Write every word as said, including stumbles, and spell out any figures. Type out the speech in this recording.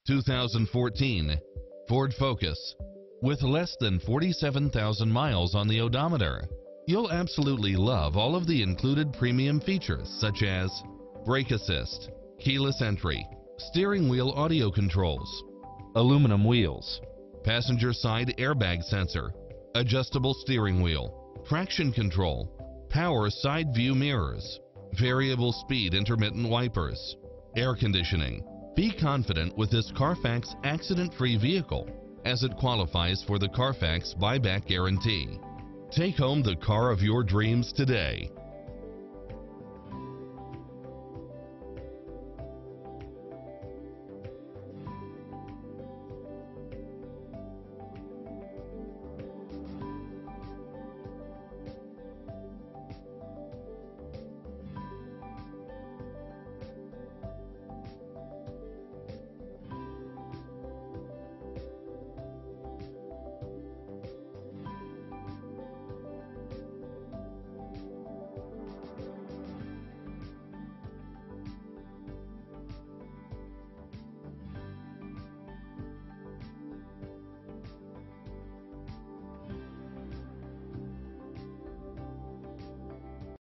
two thousand fourteen Ford Focus. With less than forty-seven thousand miles on the odometer, you'll absolutely love all of the included premium features such as brake assist, keyless entry, steering wheel audio controls, aluminum wheels, passenger side airbag sensor, adjustable steering wheel, traction control, power side view mirrors, variable speed intermittent wipers, air conditioning. Be confident with this Carfax accident-free vehicle as it qualifies for the Carfax buyback guarantee. Take home the car of your dreams today.